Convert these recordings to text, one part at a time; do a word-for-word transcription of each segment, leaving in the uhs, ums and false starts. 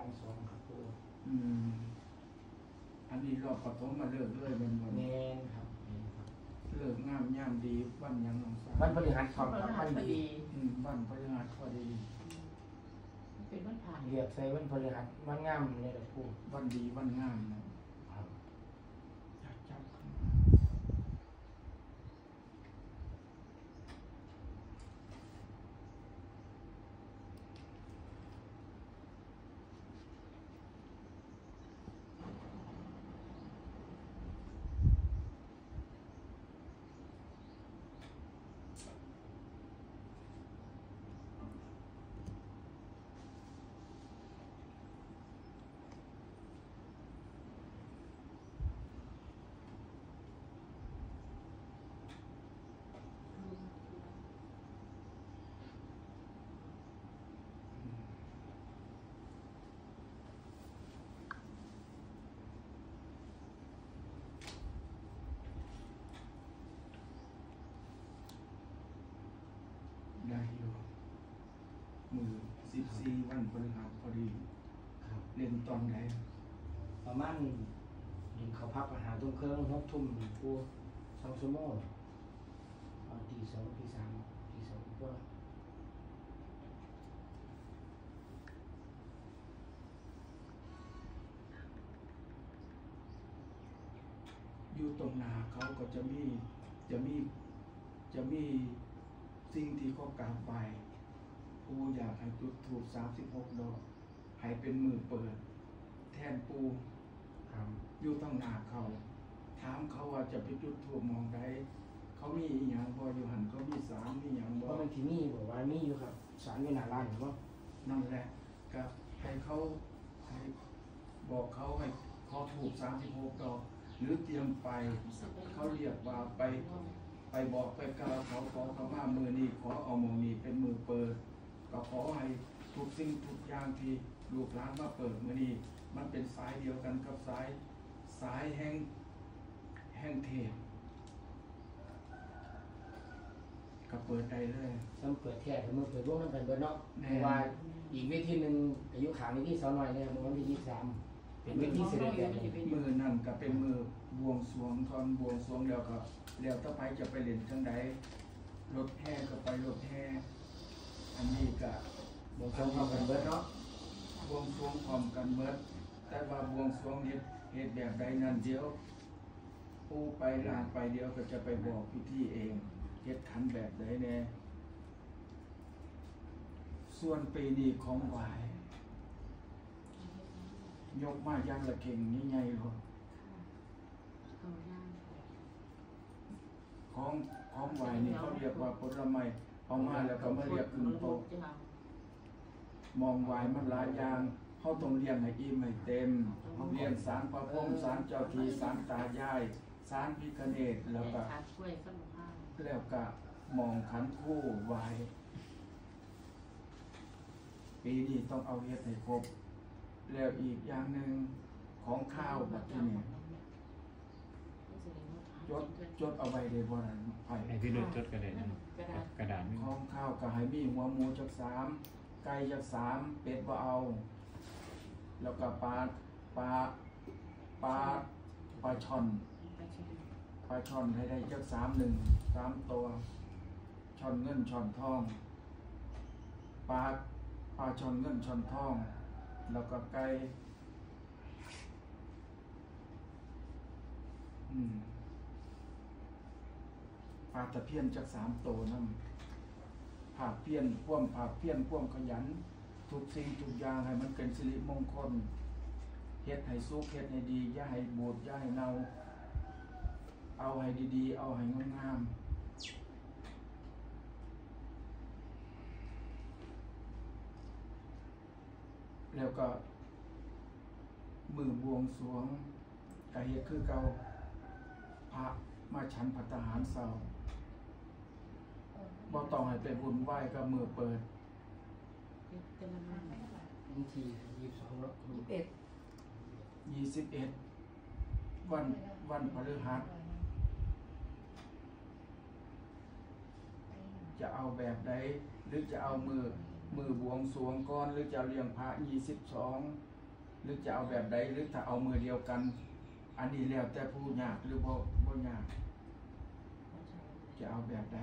สองครับปูอืมอันนี้รอบปฐมมาเลิกด้วยเป็นวันแมนครับเลิกงามย่ามดีวันยังน้องสาววันพฤหัสครับวันดีอืมวันพฤหัสพอดีเป็นวันผ่านเรียกใส่วันพฤหัสวันงามนี่แหละปูวันดีวันงามนะครับจับจับได้อยู่มือสิบสี่วันพฤหัสพอดีครับเรียนตอนไหนประมาณเห็นเขาพักอาหารทุ่มเครื่องหกทุ่มปูสองชั่วโมงตีสองตีสามตีสองก็อยู่ตรงนาเขาก็จะมีจะมีจะมีสิ่งที่เขากราบไหว้ปูอยากให้จุดถูกสามสิบหกดอกให้เป็นมือเปิดแทนปูอยู่ต้องนาเขาถามเขาว่าจะไปจุดถูกมองได้เขามีอย่างบออยู่หันเขามีสารมีอย่างบอมันที่นี่บอกว่ามีอยู่ครับสารอยู่หน้าร้านหรือว่านั่นแหละก็ให้เขาให้บอกเขาให้ขอถูกสามสิบหกดอกหรือเตรียมไปเขาเรียกว่าไปไปบอกไปกล่าวเขาขอเขามามือนี้ขอเอามองนี้เป็นมือเปิดก็ขอให้ทุกสิ่งทุกอย่างที่ลูกหลานมาเปิดมือนี้มันเป็นสายเดียวกันกับสายสายแห่งแห่งเทพก็เปิดได้เลยซ้ำเปิดแท้แต่เมื่อเปิดวงนั้นเป็นเบอร์เนาะว่าอีกเวทีหนึ่งอายุขาวในที่สาวน้อยเนี่ยมันวันที่ยี่สิบสามเป็นเวทีเสด็จแบบมือนั่นก็เป็นมือบวงสรวงตอนบวงสรวงแล้วก็แล้วต่อไปจะไปเล่นจังใดรถแห่ก็ไปรถแห่อันนี้ก็บวงสรวงพร้อมกันเบิดเนาะบวงสรวงพร้อมกันเบิดแต่ว่าบวงสรวงเหตุเหตุแบบใดนั้นเดียวผู้ไปลานไปเดียวก็จะไปบอกพิธีเองเฮ็ดขันแบบใดแน่ส่วนปีนี้ของไหวยกมาย่างละเข่งนี่ไงหรอของของไหวนี่เขาเรียกว่าผลไม้เอามาแล้วก็มาเรียกขึ้นโต๊ะมองไหวมันหลายอย่างเขาต้องเรียงให้อิ่มให้เต็มเรียงสารพระพรหมสารเจ้าที่สารตายายสารพิฆเนศแล้วก็แล้วก็มองขันคู่ไหวปีนี้ต้องเอาเฮ็ดให้ครบแล้วอีกอย่างหนึ่งของข้าวแบบที่นี่จดจดเอาไว้เลยบ่นั้นไปให้พี่นุชจดกระดาษกระดาษของข้าวก็ให้มีหัวหมูจักสามไก่จักสามเป็ดบ่เอาแล้วก็ปลาปลาปลาปลาช่อนปลาช่อนให้ได้จักสามหนึ่งสามตัวช่อนเงินช่อนทองปลาปลาช่อนเงินช่อนทองแล้วก็ไก่อืมปลาตะเพียนจากสามโตนั่นผาเพียนพ่วมผาเพียนพ่วมขยันทุกสิ่งทุกอย่างให้มันเป็นสิริมงคลเฮ็ดให้สุขเฮ็ดให้ดีอย่าให้บูดอย่าให้เน่าเอาให้ดีๆเอาให้งามๆแล้วก็มือบวงสรวงกะเฮ็ดคือเก่าพระมาฉันภัตตาหารเศร้าบ่ต้องให้ไปบุญไหว้กับมือเปิดวันที่ยี่สิบสองแล้วยี่สิบเอ็ดยี่สิบเอ็ดวันวันพฤหัสจะเอาแบบใดหรือจะเอามือมือบวงสรวงก่อนหรือจะเลี้ยงพระยี่สิบสองหรือจะเอาแบบใดหรือถ้าเอามือเดียวกัน อันนี้แล้วแต่ผู้ยากหรือบ่บ่ยากจะเอาแบบใด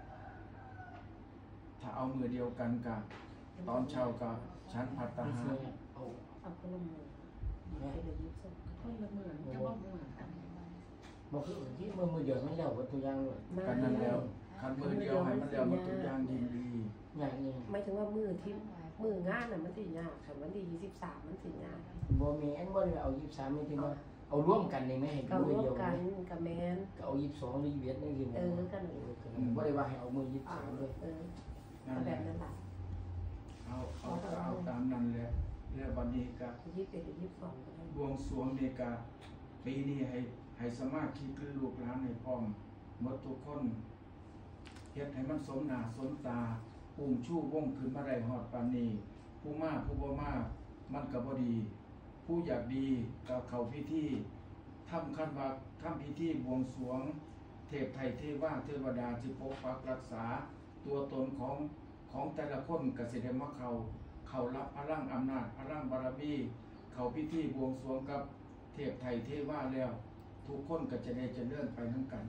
ถ้าเอามือเดียวกันกับตอนเช้ากับชั้นพัตตาหารเอาเอาคนละมือเป็นอายุสองคนละมือจะบอกมือกันบ่คือที่มือมือเดียวมันแล้ววัตถุอย่างเลยกันนั้นแล้วคันมือเดียวให้มันแล้วมันทุกอย่างดีดีอย่างนี้หมายถึงว่ามือที่มืองานน่ะมันสิยากค่ะวันที่ยี่สิบสามมันสิยากบ่มีอันบ่ได้เอายี่สิบสามนี่ที่ว่าเอาร่วมกันนี่ไหมให้ก็มือร่วมเดียวกันนี่กับแมนก็เอายี่สิบสองหรือยี่สิบเอ็ดนี่คือเออกันเออบ่ได้ว่าให้เอามือยี่สิบสามเลยเออนั่นเอาแหแบละบนั้นแหละเอาเอาก็เอาตามนั้นแหละแล้วบัดนี้ก็ยี่สิบเอ็ดหรือยี่สิบสองก็ได้บวงสรวงนี่ก็ปีนี้ให้ให้สมาชิกหรือลูกหลานให้พร้อมหมดทุกคนเฮ็ดให้มันสมหน้าสมตาปุ่งชู้วงขึ้นมาได้ฮอดปานนี้ผู้มาผู้บ่มามันก็บ่ดี ผู้อยากดีก็เข้าพิธีทำคันว่าทำพิธีบวงสรวง เทพไทยเทวาเทวดาที่ปกปักรักษา ตัวตนของของแต่ละคนก็สิได้มาเข้าเข้ารับพลังอำนาจพลังบารมีเข้าพิธีบวงสรวงกับเทพไทยเทวาแล้ว ทุกคนก็จะได้เจริญไปทั้งกัน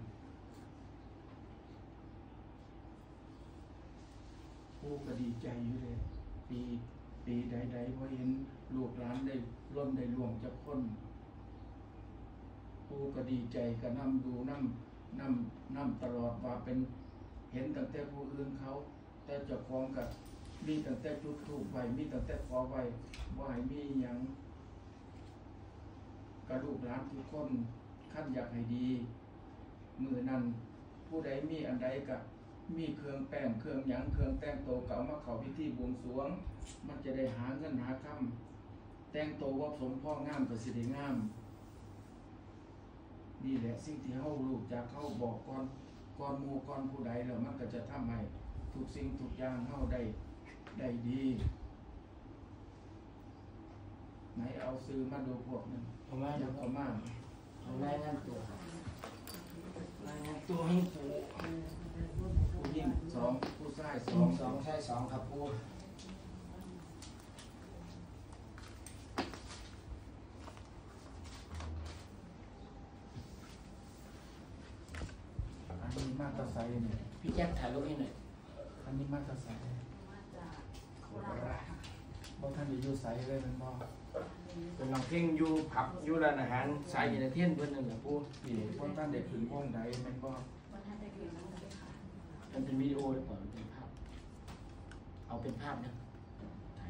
ผู้ก็ดีใจอยู่เลยปีปีใดๆพอเห็นลูกหลานได้ล้นได้หลวงจากคนผู้ก็ดีใจก็นำดูนำนำนำตลอดว่าเป็นเห็นตั้งแต่ผู้อื่นเขา แต่เจ้าของกับมีตั้งแต่จุดธูปไว้มีตั้งแต่ขอไว้ว่าให้มีหยังกระลูกหลานทุกคนขั้นอยากให้ดี มือนั้นผู้ใดมีอันใดก็มีเครื่องแป้งเครื่องหยังเครื่องแต่งโตวก็เอามาเข้าพิธีบวงสรวง มันจะได้หาเงินหาคำแต่งโตวว่าสมพ่องามก็สิได้งามนี่แหละสิ่งที่เฮาลูกจากเฮาบอกก่อนก่อนหมู่ก่อนผู้ใดแล้วมันก็จะทำให้ทุกสิ่งทุกอย่างเฮาได้ได้ดีไหนเอาซื้อมาดูพวกนึงเอามาอเดี๋ยายวกเอามาเอารายงานตัวรายงานตัวให้ปู่ผู้หญิงสองผู้ชายสสออง งสองใช่สองครับปู่อันนี้มาตาไซเนี่ยพี่แจ็คถ่ายรูปให้หน่อยอันนี้มาตาไซบ่ท่านได้อยู่ไสเลยแมันบ่เป็นน้องเพ่งอยู่ผับอยู่ร้านอาหารสายยินเทียนเพิ่นนั่นแหละปู่นี่บ่ท่านได้ขึ้นวงใดแม่นบ่มันเป็นวิดีโอหรือเปล่าเป็นภาพเอาเป็นภาพนะถ่าย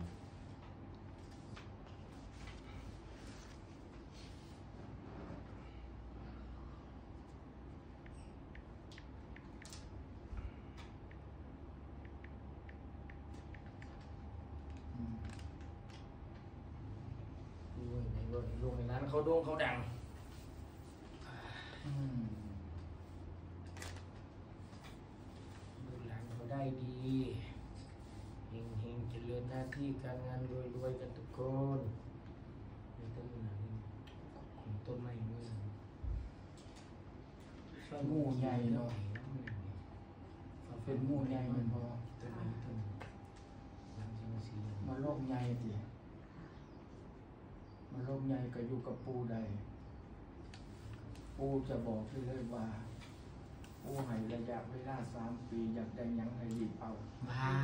อืมดูในรถลงในร้านเขาโด่งเขาดังอืมดูร้านเขาได้ดีเฮงเฮงเจริญหน้าที่การงานรวยรวยกันทุกคนในต้นไม้ของต้นไม้เมื่อหมู่ใหญ่เนาะเป็นหมู่ใหญ่แม่นบ่ต้นไม้ต้นหลังจังสีมาโลกใหญ่ติมาโลกใหญ่ก็อยู่กับปู่ใดปู่จะบอกให้เลยว่าปู่ให้ระยะเวลาสามปีอยากได้หยังให้รีบเอาว้าว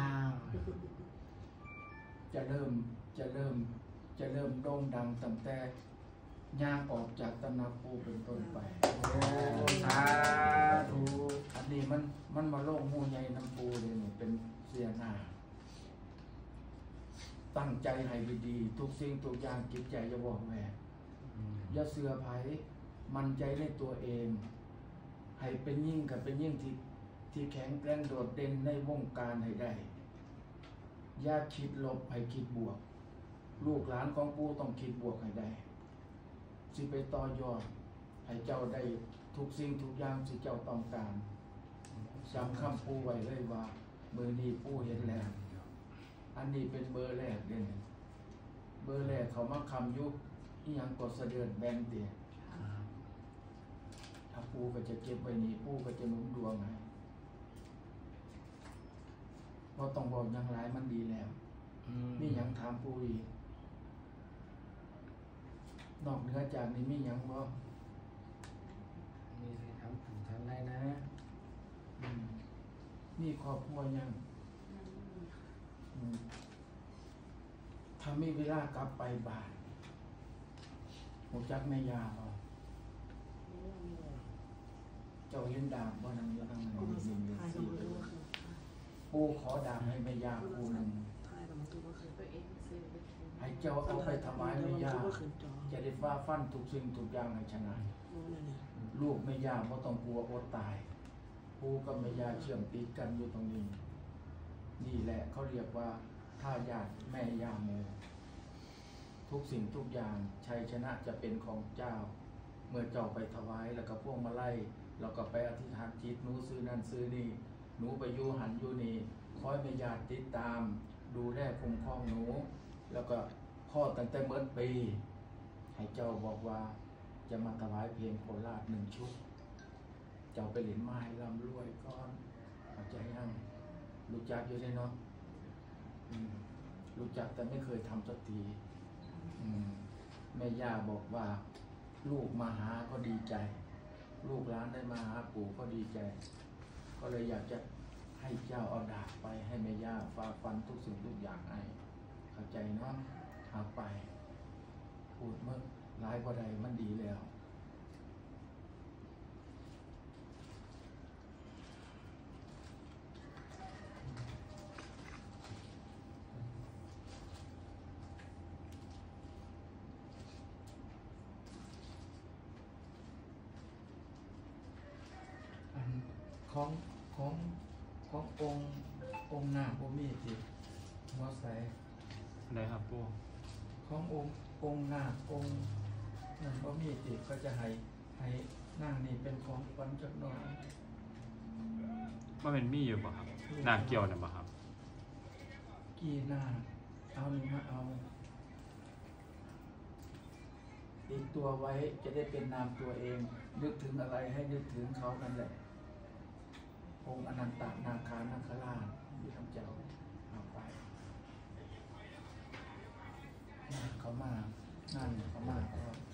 จะเริ่มจะเริ่มจะเริ่มโด่งดังตั้งแต่ย่างออกจากตำหนักปูเป็นต้นไปโอ้สาธุอันนี้มันมันมาโลกหมู่ใหญ่น้ำปูเลยนี่เป็นเสียหน้า ตั้งใจให้ดีๆทุกสิ่งทุกอย่างจิตใจจะบอกแหวกอย่าเสือไผมั่นใจในตัวเอง ให้เป็นยิ่งกับเป็นยิ่งที่ที่แข็งแกร่งโดดเด่นในวงการให้ได้อย่าคิดลบให้คิดบวก ลูกหลานของปู่ต้องคิดบวกให้ได้สิไปต่อยอดให้เจ้าได้ทุกสิ่งทุกอย่างที่เจ้าต้องการจำคำปู่ไว้เลยว่ามือนี้ปู่เห็นแล้ว อันนี้เป็นเบอร์แรกเลยเนี่ยเบอร์แรกเขามาคำยุคที่ยังกดเสด็จแบนเตียถ้าปู่ก็จะเก็บไว้นี่ปู่ก็จะหนุนดวงให้เพราะต้องบอกอยังไรมันดีแล้วอืมนี่ยังถามปู่อีกนอกเหนือจากนี้มีหยังบ่มีใครทำถูกทำได้นะอืมมีครอบครัวยังอืมถ้ามีเวลากลับไปบ้านหูจักแม่ยาบ่เจ้าเห็นดาบบ่นั่งอยู่นั่งในดินเลยสิปูขอดาบให้แม่ยาปูหนึ่งให้เจ้าเอาไปถวายแม่ยาจะได้ฟ้าฟันทุกสิ่งทุกอย่างให้ชนะลูกแม่ยาบ่ต้องกลัวอดตายปูกับแม่ยาเชื่อมติดกันอยู่ตรงนี้นี่แหละเขาเรียกว่าท่ายาติแม่ยาโมทุกสิ่งทุกอย่างชัยชนะจะเป็นของเจ้า เมื่อเจ้าไปถวายแล้วก็พวงมาลัยเราก็ไปอธิษฐานจิตหนูซื้อนั่นซื้อนี่หนูไปอยู่หันอยู่นี่คอยแม่ยาติดตามดูแลคุ้มครองหนู แล้วก็พ่อตั้งแต่เมื่อปีให้เจ้าบอกว่าจะมาถวายเพลงโคราชหนึ่งชุด เจ้าไปเหรียญไม้ร่ำรวยก่อนเข้าใจยังรู้จักอยู่ใช่เนาะอืมรู้จักแต่ไม่เคยทำสักทีอืมแม่ย่าบอกว่าลูกมาหาก็ดีใจ ลูกหลานได้มาหาปู่ก็ดีใจ ก็เลยอยากจะให้เจ้าเอาดาบไปให้แม่ย่าฝ่าฟันทุกสิ่งทุกอย่างให้เข้าใจเนาะเอาไปพูดเมื่อร้ายกว่าใดมันดีแล้ว อันของของขององค์องค์นาคบ่มีติหัวใสได้ครับปูขององค์องค์นาคองค์นั่นบ่มีติก็จะให้ให้นางนี่เป็นของขวัญจักหน่อยว่าเป็นมีอยู่บ่ครับนาเกี่ยวนะบ่ครับกี่นาคเอานี่มาเอาติดตัวไว้จะได้เป็นนามตัวเอง นึกถึงอะไรให้นึกถึงเขานั่นแหละองค์อนันตนาคานาคราชที่ทำเจ้าเอาไปนั่นเขามานั่นเขามาก็